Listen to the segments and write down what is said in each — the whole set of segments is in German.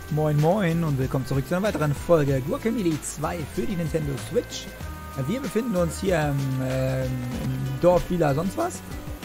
Moin Moin und willkommen zurück zu einer weiteren Folge Guacamelee 2 für die Nintendo Switch. Wir befinden uns hier im Dorf Villa sonst was.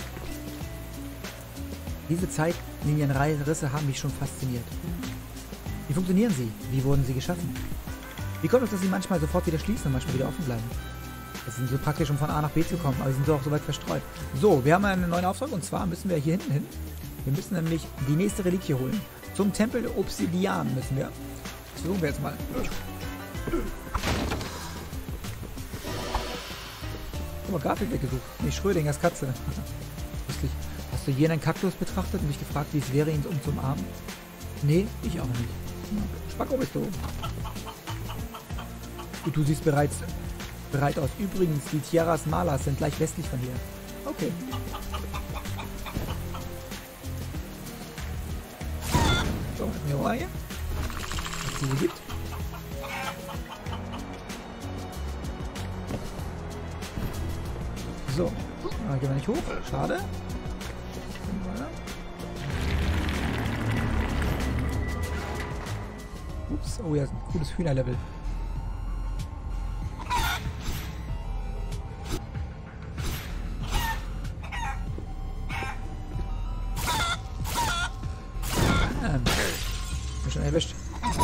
Diese Zeitlinienrisse haben mich schon fasziniert. Wie funktionieren sie? Wie wurden sie geschaffen? Wie kommt es, dass sie manchmal sofort wieder schließen und manchmal wieder offen bleiben? Es sind so praktisch, um von A nach B zu kommen, aber sie sind doch auch so weit verstreut. So, wir haben einen neuen Auftrag und zwar müssen wir hier hinten hin. Wir müssen nämlich die nächste Reliquie holen. Zum Tempel der Obsidian müssen wir. Das versuchen wir jetzt mal. Guck mal, Garfield weggesucht. Nicht Schrödingers Katze. Lustig. Hast du je einen Kaktus betrachtet und dich gefragt, wie es wäre, ihn zu umarmen? Nee, ich auch nicht. Spacko bist du. Du siehst bereit aus. Übrigens, die Tierras Malas sind gleich westlich von hier. Okay. So, eine Reihe. Was es diese gibt. So. Gehen wir nicht hoch. Schade. Ups. Oh ja, ist ein cooles Hühnerlevel. Schon erwischt.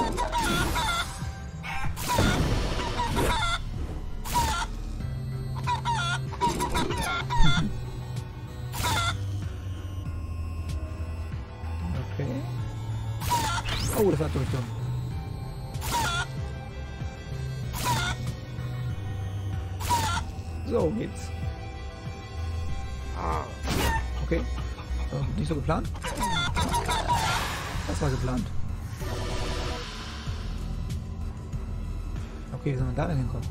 Okay. Oh, das war durch. So geht's. Okay. Nicht so geplant. Das war geplant. Okay, wie soll man da denn hinkommen?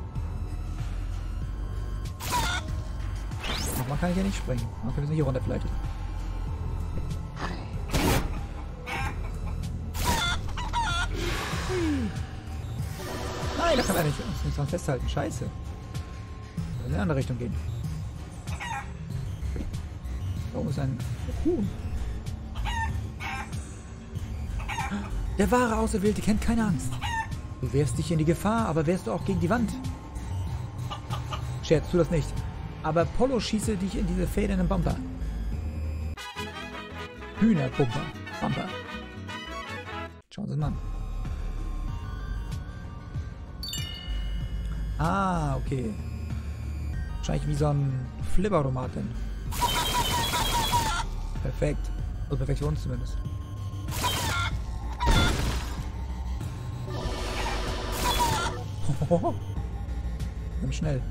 Nochmal kann ich ja nicht springen. Okay, wir sind hier runter vielleicht. Nein, da kann er nicht dran festhalten. Scheiße. Wir müssen in eine andere Richtung gehen. Da oben ist ein Huhn. Der wahre Auserwählte kennt keine Angst. Du wehrst dich in die Gefahr, aber wehrst du auch gegen die Wand? Scherz, tu das nicht. Aber Polo schieße dich in diese federnden Bumper. Hühnerbumper. Bumper. Schauen Sie mal an. Ah, okay. Wahrscheinlich wie so ein Flipperomat denn. Perfekt. Also perfekt für uns zumindest. Ganz schnell.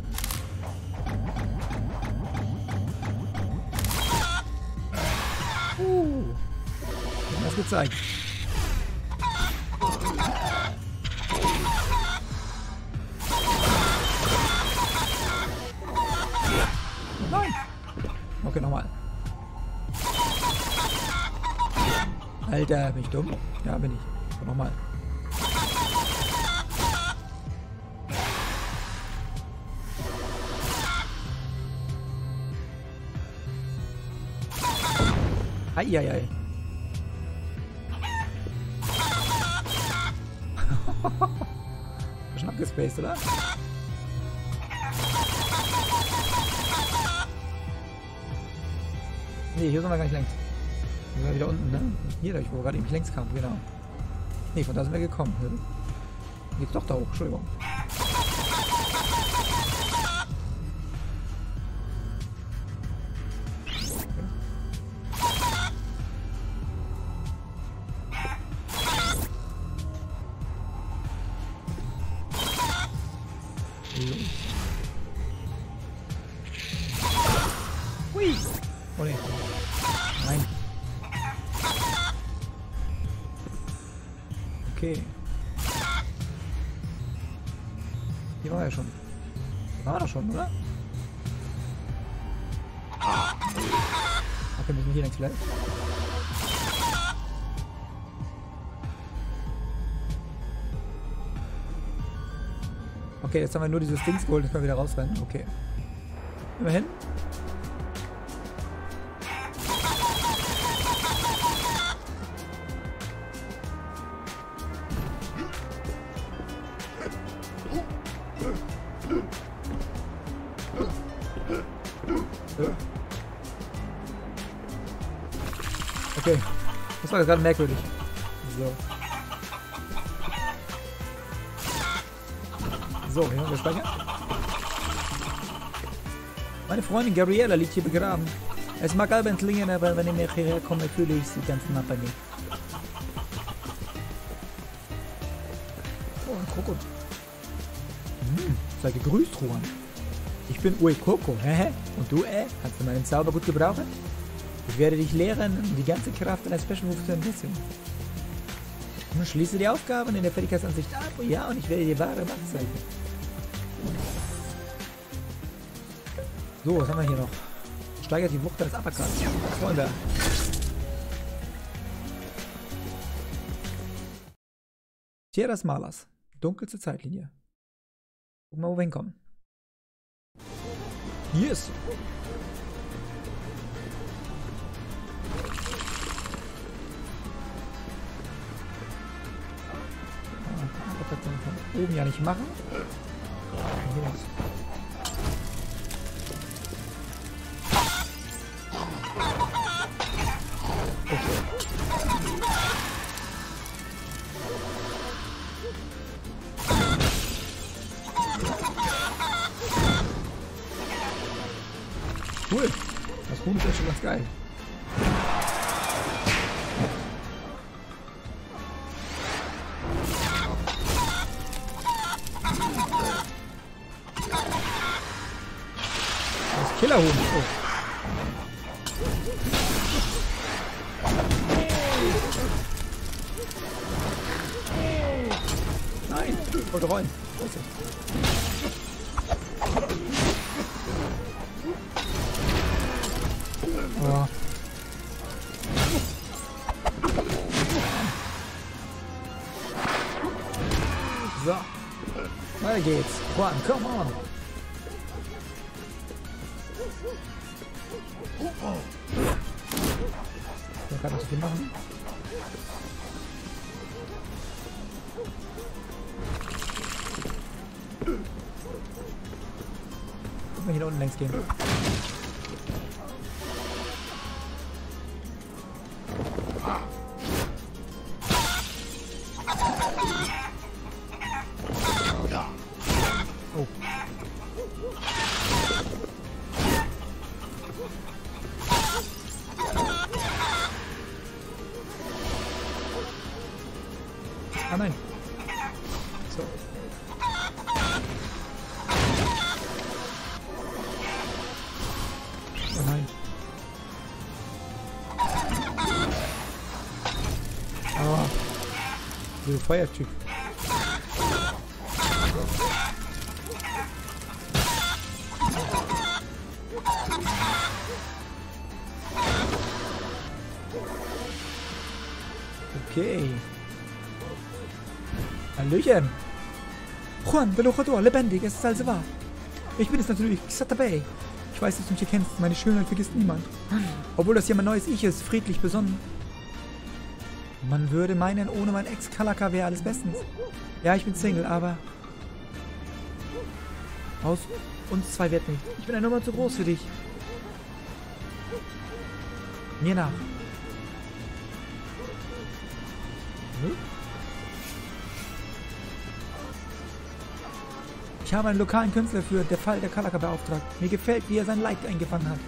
Das gezeigt. Nein. Okay, nochmal. Alter, bin ich dumm? Ja, bin ich. Nochmal. Eieiei. Schon abgespaced, oder? Nee, hier sind wir gar nicht längs. Wir sind wieder unten, ne? Hier, wo wir gerade eben längs kamen, genau. Nee, von da sind wir gekommen. Geht's doch da hoch, Entschuldigung. Hui! Oh ne. Nein. Okay. Hier war er schon. Hier war er doch schon, oder? Okay, müssen wir hier längs bleiben. Okay, jetzt haben wir nur dieses Dings geholt, jetzt können wir wieder rausrennen. Okay. Immerhin. Das war gerade merkwürdig. So. So, hier haben wir Speicher. Meine Freundin Gabriella liegt hier begraben. Es mag albern klingen, aber wenn ich hierher komme, fühle ich sie ganz nah bei mir. Oh, ein Krokodil. Sei gegrüßt, Juan. Ich bin Ue Coco, und du, kannst du meinen Zauber gut gebrauchen? Ich werde dich lehren, die ganze Kraft deiner Special Moves zu entwickeln. Schließe die Aufgaben in der Fertigkeitsansicht ab, ja, und ich werde dir wahre Macht zeigen. So, was haben wir hier noch? Steigert die Wucht des Uppercuts. Was wollen wir? Tierra des Malers. Dunkelste Zeitlinie. Gucken wir mal, wo wir hinkommen. Yes! Das kann man von oben ja nicht machen. Yes. Cool. Das Huhn ist ja schon ganz geil. Das Killerhuhn. Oh. Nein, ich wollte rollen. Oh. So. Weiter geht's. Juan, come on. Ich kann das hier machen. Guck mal hier unten längs gehen. Oh. Ah nein. So. Oh nein. Ah. Du Feuertyp. Okay. Hallöchen. Juan, Velocador, lebendig, es ist also wahr. Ich bin es natürlich, Xatabay. Ich weiß, dass du mich hier kennst, meine Schönheit vergisst niemand. Obwohl das ja mein neues Ich ist, friedlich besonnen. Man würde meinen, ohne mein Ex-Kalaka wäre alles bestens. Ja, ich bin Single, aber... Aus uns zwei wird nicht. Ich bin eine Nummer zu groß für dich. Mir nach. Ich habe einen lokalen Künstler für den Fall der Kalaka beauftragt. Mir gefällt, wie er sein Leid eingefangen hat.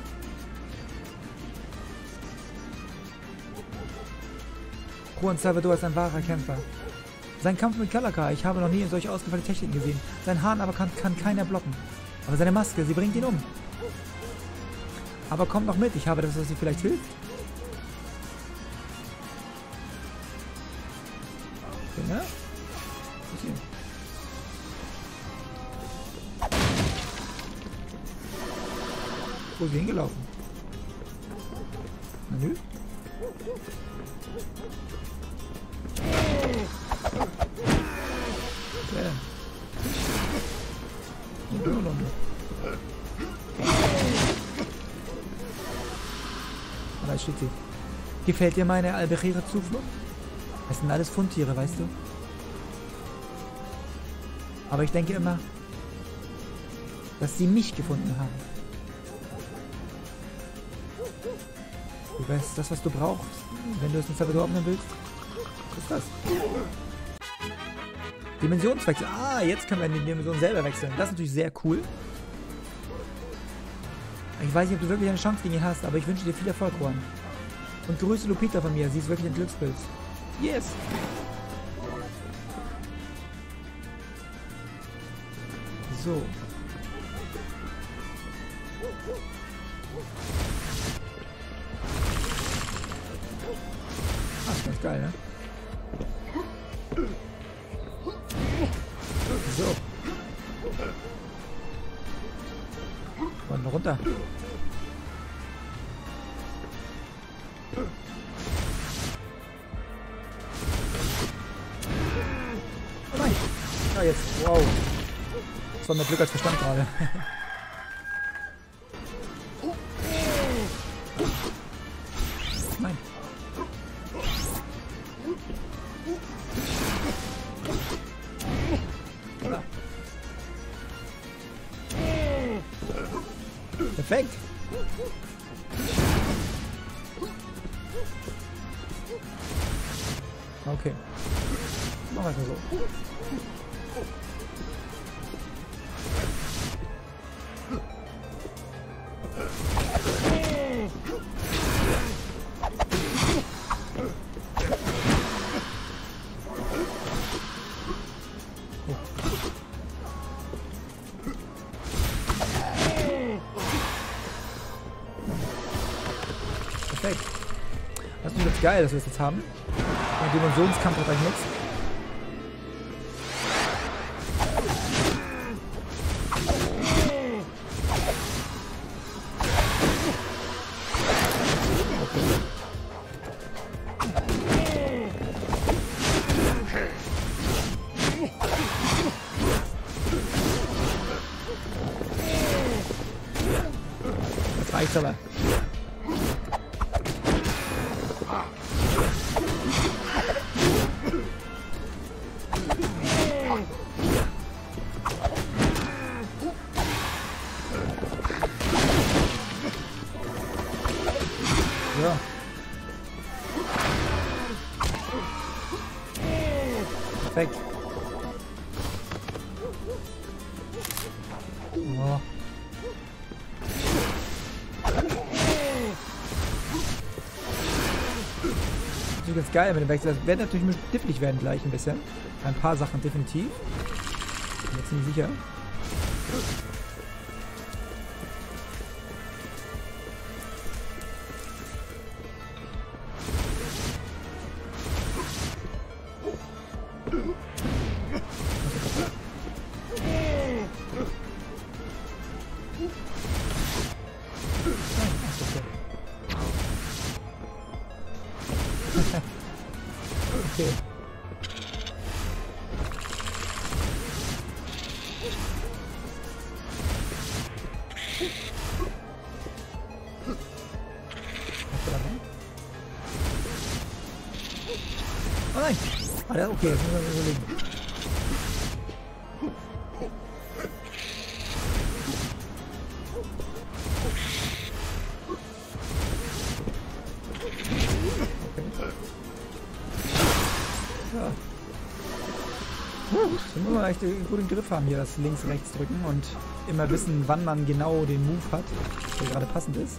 Juan Salvador ist ein wahrer Kämpfer. Sein Kampf mit Kalaka, ich habe noch nie solche ausgefallene Techniken gesehen. Sein Hahn aber kann keiner blocken. Aber seine Maske, sie bringt ihn um. Aber kommt noch mit, ich habe das, was dir vielleicht hilft. Ja? Okay. Wo ist sie hingelaufen? Na nö. Was wäre denn? Da steht sie. Gefällt dir meine Alberiere Zuflucht? Das sind alles Fundtiere, weißt du? Aber ich denke immer, dass sie mich gefunden haben. Du weißt, das, was du brauchst, wenn du es in Salvador aufnehmen willst, ist das. Dimensionswechsel. Ah, jetzt können wir in die Dimension selber wechseln. Das ist natürlich sehr cool. Ich weiß nicht, ob du wirklich eine Chance gegen ihn hast, aber ich wünsche dir viel Erfolg, Juan. Und grüße Lupita von mir. Sie ist wirklich ein Glückspilz. Yes! So. Ah, ist ganz geil, ne? So. Wollen wir runter? Oh nein! Ah, jetzt. Wow. Das war mehr Glück als Verstand gerade. Nein. Ja. Perfekt. Okay. Machen wir es mal so. Perfekt. Das ist jetzt geil, dass wir das jetzt haben. Der Dimensionskampf hat eigentlich nichts. Jetzt reicht's aber. Ja. Perfekt. Oh. Das ist ganz geil mit dem Wechsel. Das wird natürlich diffig werden gleich ein bisschen. Ein paar Sachen definitiv. Bin mir ziemlich sicher. Okay. Oh nein! Ah, der ist okay, jetzt müssen wir überlegen. Ja. Da muss man echt einen guten Griff haben hier, das links, rechts drücken und immer wissen, wann man genau den Move hat, der gerade passend ist.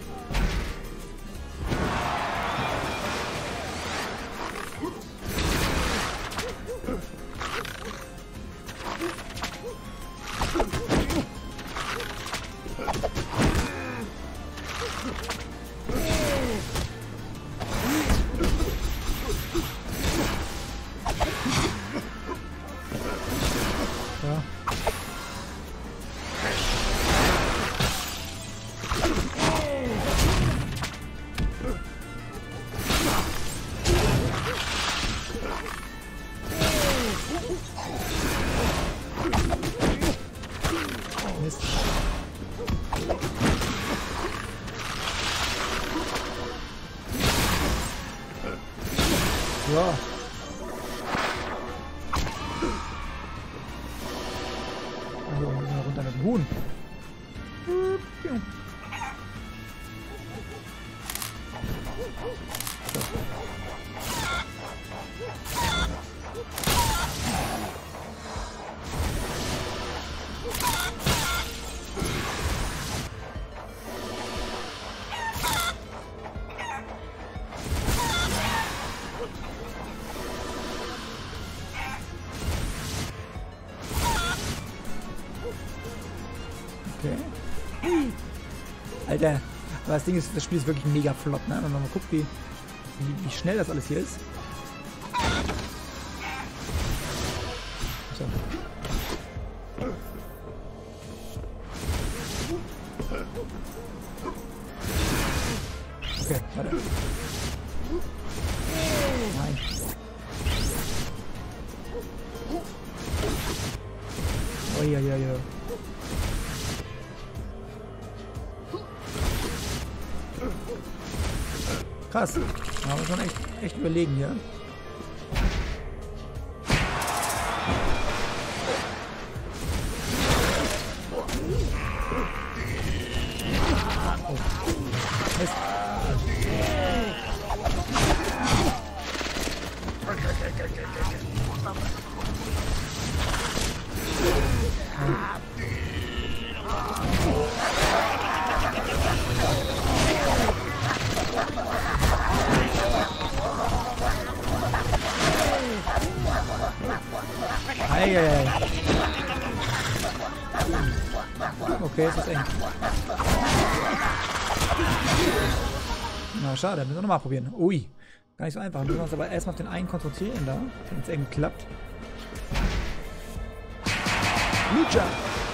Ja. Mist. Ja. Also, wir müssen runter mit dem Huhn. Okay. Alter, aber das Ding ist, das Spiel ist wirklich mega flott, ne? Wenn man mal guckt, wie schnell das alles hier ist. So. Okay, warte. Nein. Uiuiui. Krass. Da muss man echt überlegen hier. Oh. Mist. Eieiei. Okay, es ist eng. Na, schade, müssen wir nochmal probieren. Ui, gar nicht so einfach. Wir müssen uns aber erstmal auf den einen konzentrieren da, wenn es eng klappt. Lucha!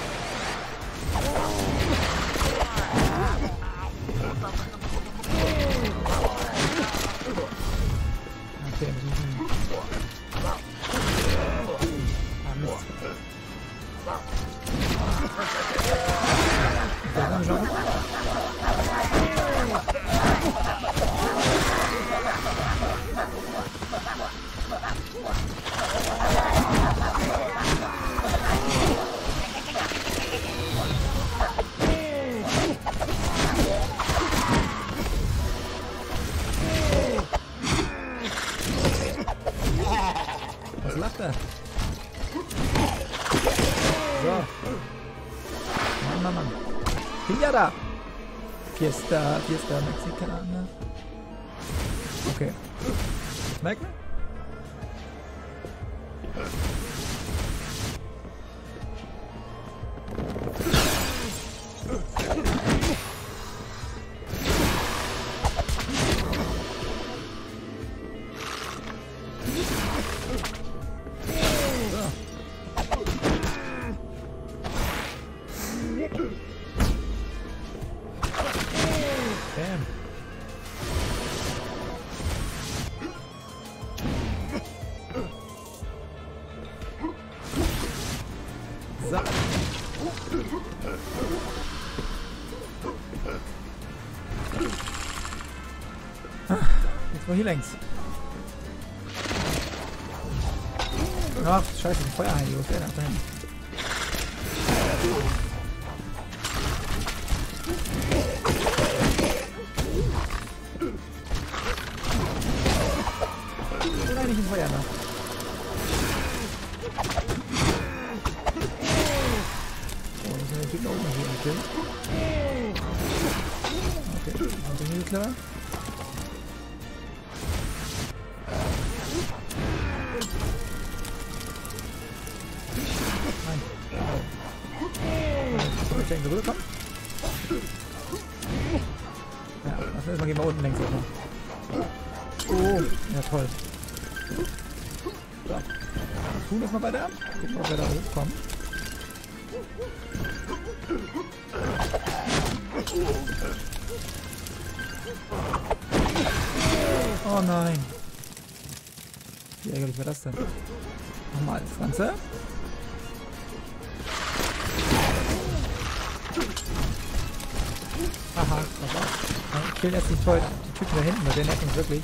Okay, müssen wir... Was lacht er? So. Mann. Pinata! Fiesta Mexicana. Okay. Schmecken? Bam. So. Jetzt mal hier längs. Ach, scheiße, ein Feuer los, ey, nach dahin. Nein, nicht ins Feuer nach. Oh, das ist ein Typ da oben hier. Okay, also hier klar. Nein. Soll ich da irgendwie rüberkommen? Ja, lass erstmal gehen wir unten längs erstmal. Oh, ja toll. So. Wir tun das mal weiter. Gucken, ob wir da hochkommen. Oh nein. Wie ärgerlich war das denn? Nochmal das Ganze. Aha, pass auf. Ich kill jetzt die Typen da hinten, weil der nervt uns wirklich.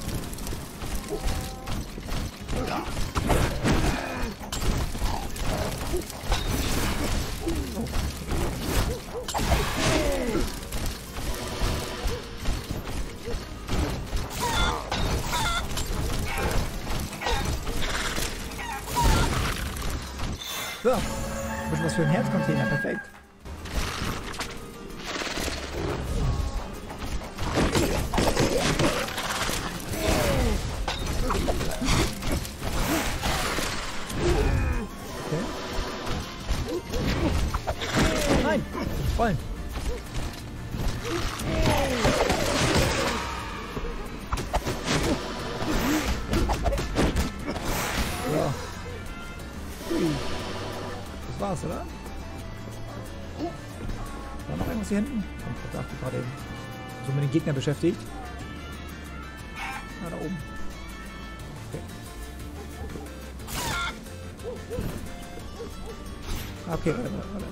So, ein bisschen was für ein Herzcontainer, perfekt. Okay. Nein! Rollen. So. Das war's, oder? War noch irgendwas hier hinten? Ich dachte gerade eben. So mit den Gegner beschäftigt. Da oben. Okay, warte.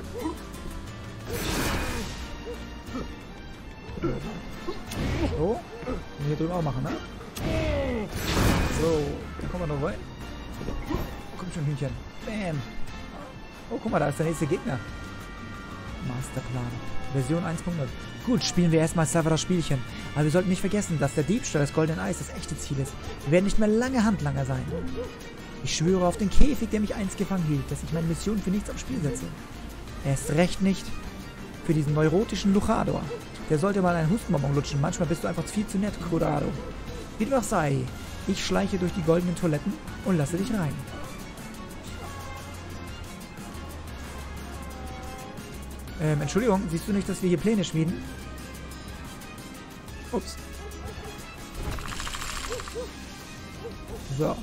So. Und hier drüben auch machen, ne? So. Dann kommen wir noch rein. Komm schon, Hühnchen. Bam. Oh, guck mal, da ist der nächste Gegner. Masterplan. Version 1.0. Gut, spielen wir erstmal Severas Spielchen. Aber wir sollten nicht vergessen, dass der Diebstahl des Goldenen Eis das echte Ziel ist. Wir werden nicht mehr lange Handlanger sein. Ich schwöre auf den Käfig, der mich einst gefangen hielt, dass ich meine Mission für nichts aufs Spiel setze. Erst recht nicht für diesen neurotischen Luchador. Der sollte mal einen Hustenbonbon lutschen. Manchmal bist du einfach viel zu nett, Colorado. Wie dem auch sei, ich schleiche durch die goldenen Toiletten und lasse dich rein. Entschuldigung, siehst du nicht, dass wir hier Pläne schmieden? Ups. So.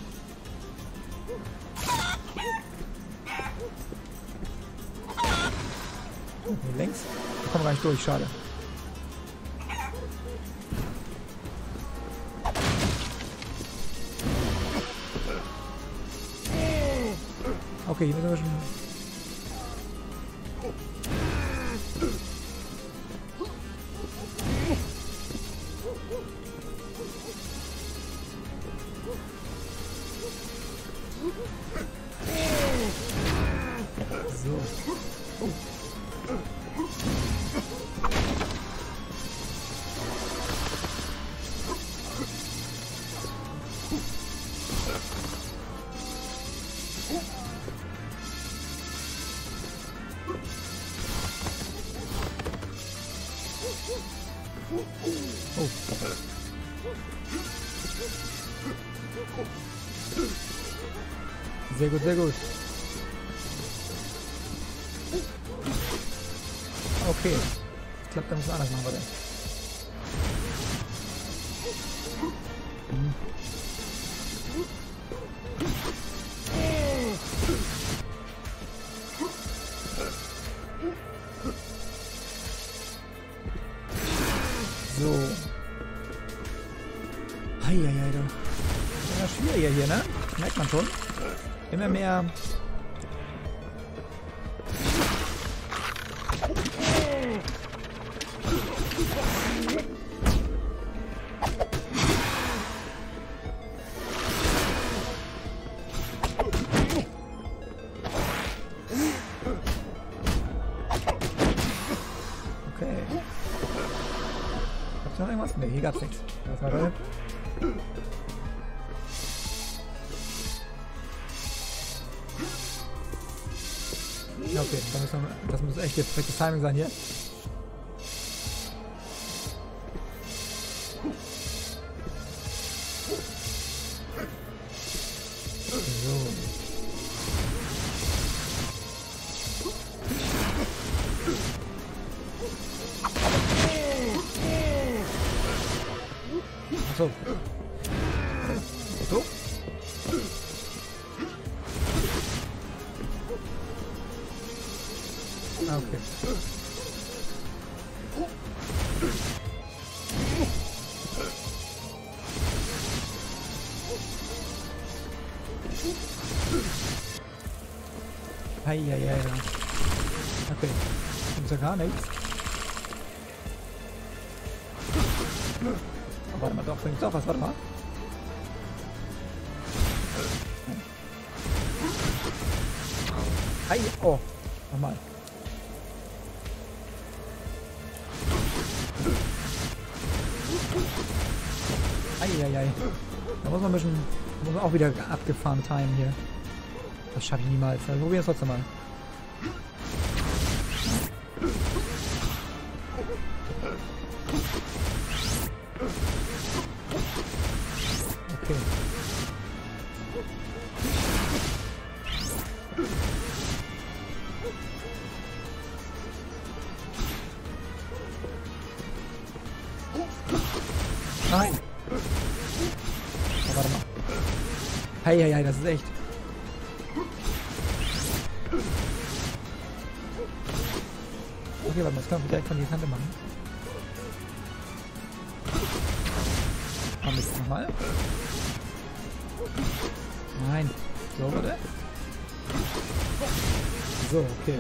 Hier längs. Da kommen wir gar nicht durch, schade. Okay, hier müssen wir schon... So. Oh. Sehr gut, sehr gut. Okay. Ich glaube, da muss man anders machen, warte. So. Heieiei, da. Immer schwieriger hier, ne? Merkt man schon. Immer mehr. Okay. Gab's noch irgendwas? Ne, hier gab's nichts. Was war da? Okay, das muss echt jetzt perfektes Timing sein hier. So. Achso. So. Okay. Heieiei. Okay. Gibt's ja gar nichts. Oh, warte mal, doch, bringt's auch was, warte mal. Ei, oh. Nochmal. Eieiei. Da muss man ein bisschen, muss man auch wieder abgefahren timen hier. Das schaffe ich niemals. Also probieren wir es trotzdem mal. Okay. Nein! Oh, warte mal. Hei, das ist echt. Okay, warte mal, das können wir direkt von der Kante machen. Machen wir es nochmal. Nein. So, oder? So, okay.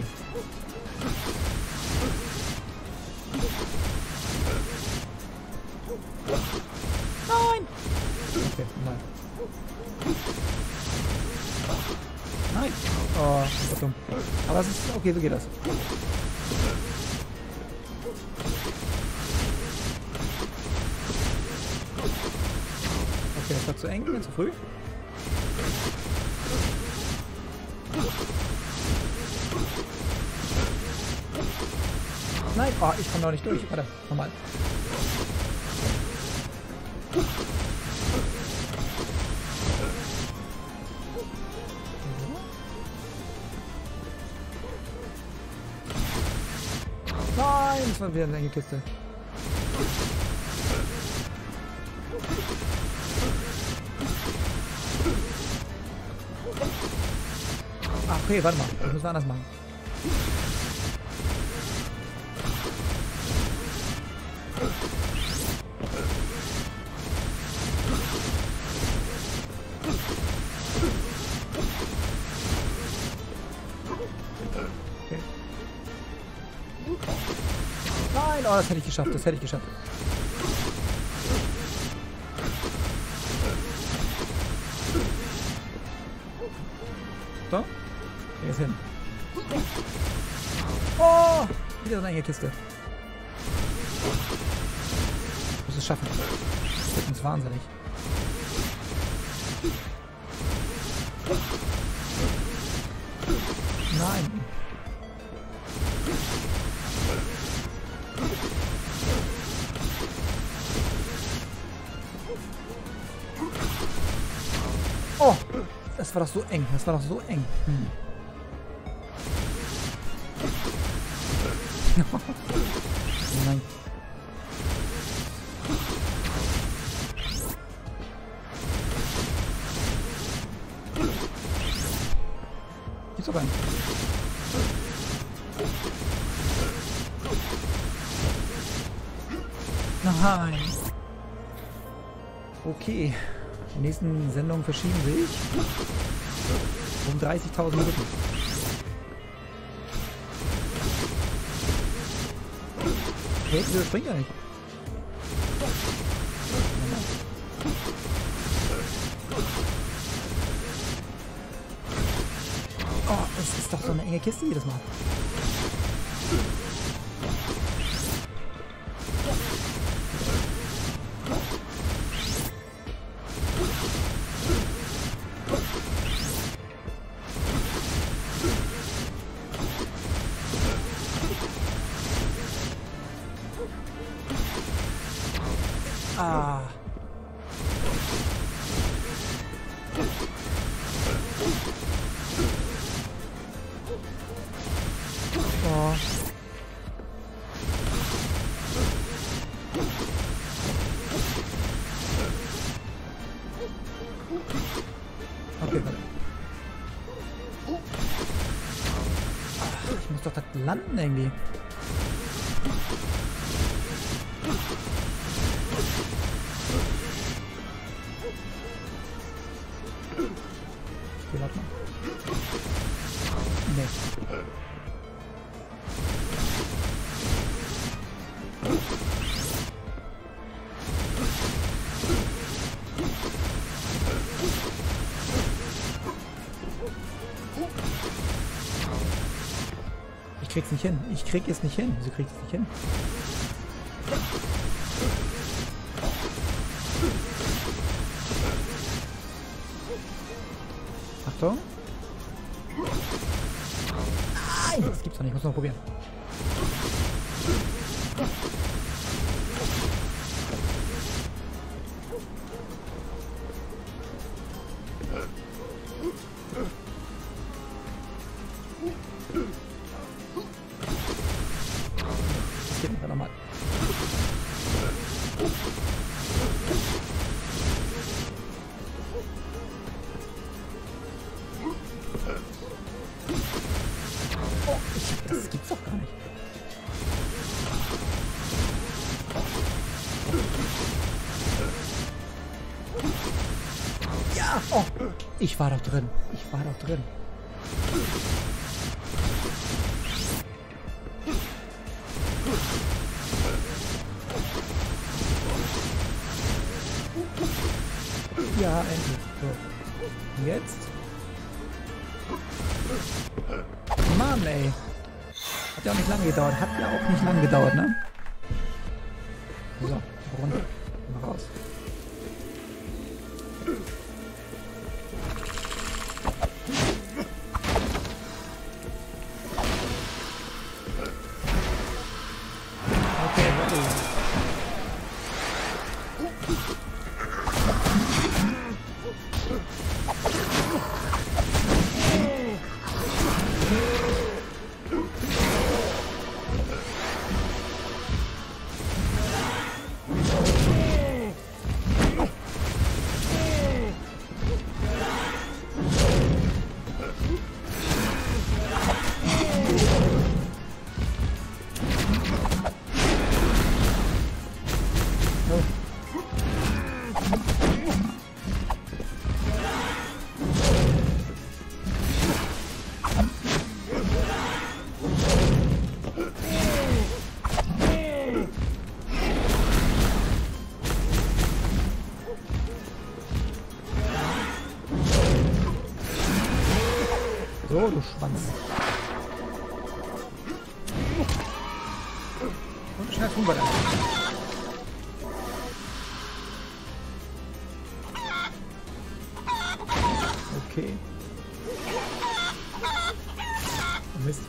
Nein! Okay, nein. Nein! Oh, das ist dumm. Aber es ist okay, so geht das. Okay, das war zu eng, zu früh. Nein! Oh, ich komme noch nicht durch. Warte, nochmal. Nein, das war wieder eine enge Kiste. Ach, okay, warte mal. Das müssen wir anders machen. Okay. Nein, oh, das hätte ich geschafft, das hätte ich geschafft. So, hier ist hin. Oh, wieder so eine enge Kiste. Ich muss es schaffen. Das wird uns wahnsinnig. Nein. Oh, das war doch so eng. Das war doch so eng. Nein. Gibt's doch einen. Nein. Okay. Die nächsten Sendungen verschieben sich um 30.000 Minuten. Hey, das springt ja nicht. Oh, es ist doch so eine enge Kiste jedes Mal. Ah. Oh. Okay, warte. Ach, ich muss doch da landen irgendwie. Okay, warte mal. Nee. Ich krieg's nicht hin. Ich krieg es nicht hin. Wieso krieg ich es nicht hin? Achtung. Nein, das gibt's doch nicht. Ich muss noch probieren. Das geht nicht, nochmal. Oh, das gibt's doch gar nicht. Ja! Oh! Ich war doch drin. Ich war doch drin. Ja, endlich. So. Jetzt? Mann, ey. Hat ja auch nicht lange gedauert. Hat ja auch nicht lange gedauert, ne? So, runter. Mal raus. Okay, ready. So, du Schwanz. Und schnell tun wir das. Okay. Oh, Mist.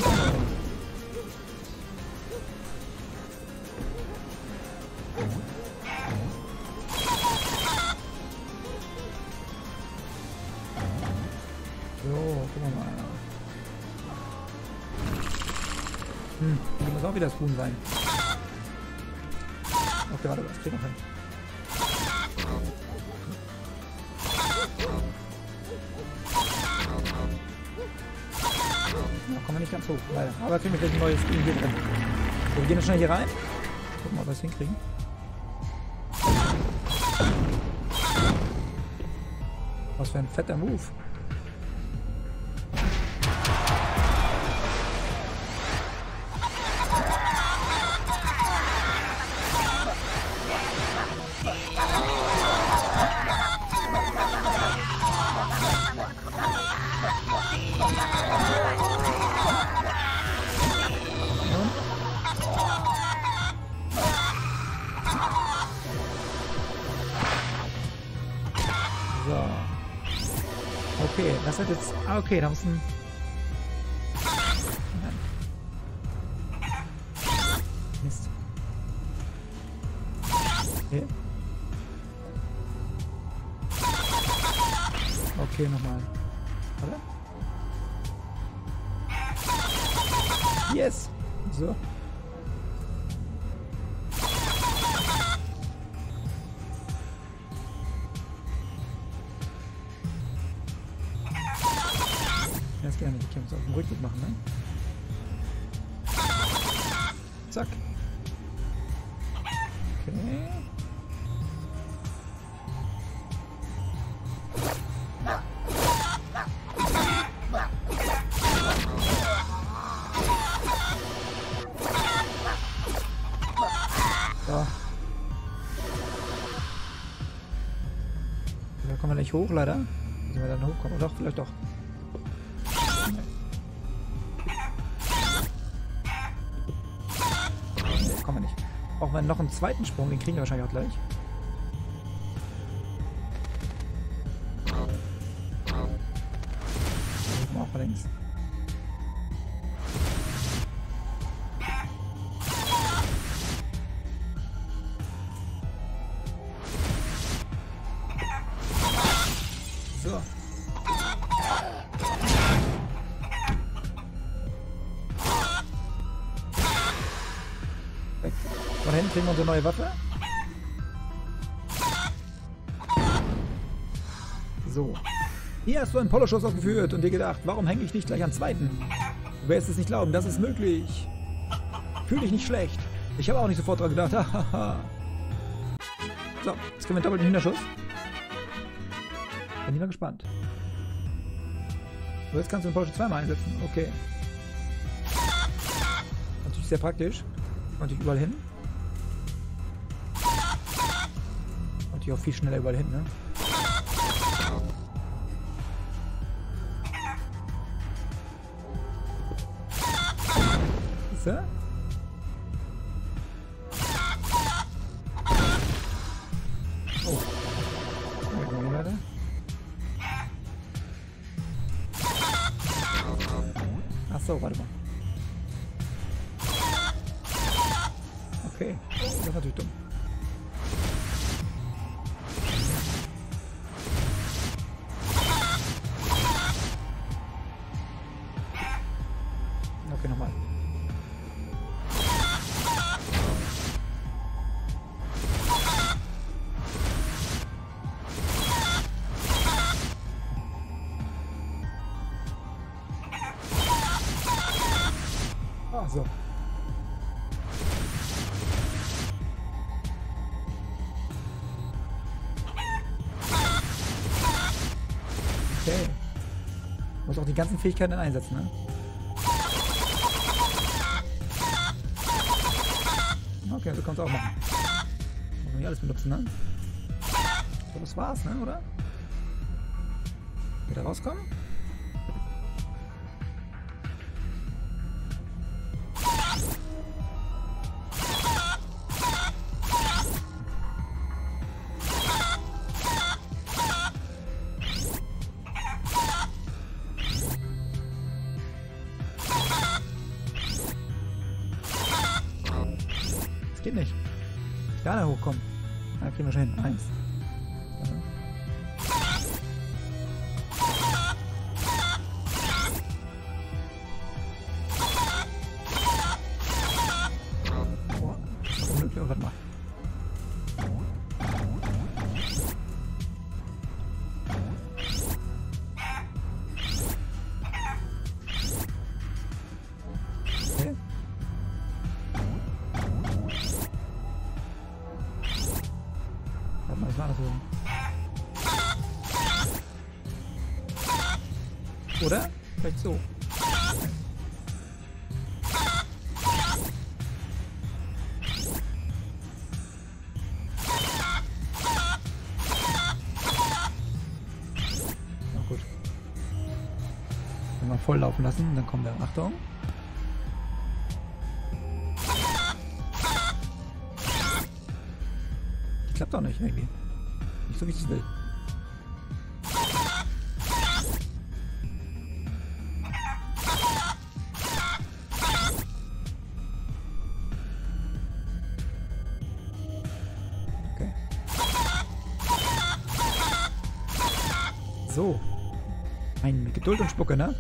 So, gucken wir mal. Hier muss auch wieder das Huhn sein. Okay, warte, das kriegen wir hin. Da kommen wir nicht ganz hoch, leider. Aber kriegen wir gleich ein neues Ding hier drin. So, wir gehen jetzt schnell hier rein. Gucken, ob wir es hinkriegen. Was für ein fetter Move. So. Okay, das hat jetzt... Ah, okay, da muss ein... Nein. Mist. Okay. Okay, nochmal. Oder? Yes! So. Ganz gerne, die können wir es auf dem Rückweg machen, ne? Zack. Okay. So. Da kommen wir nicht hoch, leider. Wie wir dann hochkommen? Oder doch, vielleicht doch. Nee, kommen wir nicht. Brauchen wir noch einen zweiten Sprung, den kriegen wir wahrscheinlich auch gleich. Den auch mal links. So. Weg. Von hinten kriegen wir unsere neue Waffe. So. Hier hast du einen Poloschuss ausgeführt und dir gedacht, warum hänge ich nicht gleich an zweiten? Du wirst es nicht glauben, das ist möglich. Fühl dich nicht schlecht. Ich habe auch nicht sofort dran gedacht. So, jetzt können wir doppelten Hühnerschuss. Bin ich mal gespannt. So, jetzt kannst du den Porsche zweimal einsetzen. Okay. Natürlich sehr praktisch. Natürlich überall hin. Natürlich auch viel schneller überall hin, ne? So. Oh. Weiter. Ach so, warte mal. Okay, das ist natürlich dumm. Okay, nochmal. Ah, so. Okay. Muss auch die ganzen Fähigkeiten dann einsetzen, ne? Okay, so kannst du auch machen. Muss man nicht alles benutzen, ne? So, das war's, ne, oder? Wieder rauskommen? Geht nicht. Gar nicht hochkommen. Da kriegen wir schon hin. 1. Boah, das ist unmöglich. Oh, warte mal. Okay. Was war das so? Oder? Vielleicht so. Na gut. Wenn wir voll laufen lassen, dann kommen wir. Achtung. Klappt doch nicht irgendwie. Nicht so, wie ich es will. Okay. So. Mit Geduld und Spucke, ne?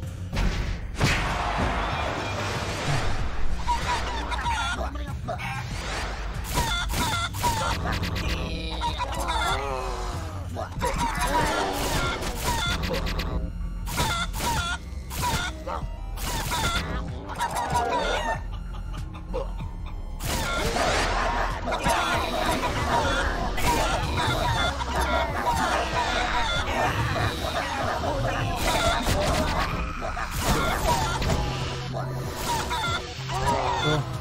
So.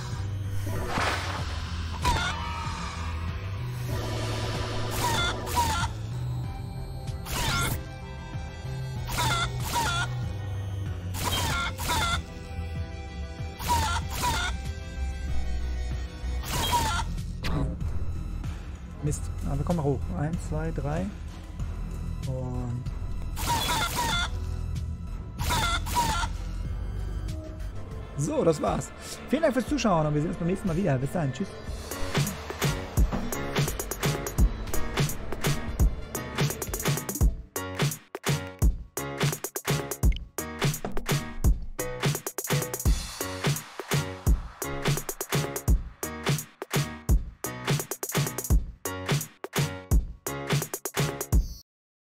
Mist. Aber komm mal hoch. 1, 2, 3. Und... So, das war's. Vielen Dank fürs Zuschauen und wir sehen uns beim nächsten Mal wieder. Bis dahin. Tschüss.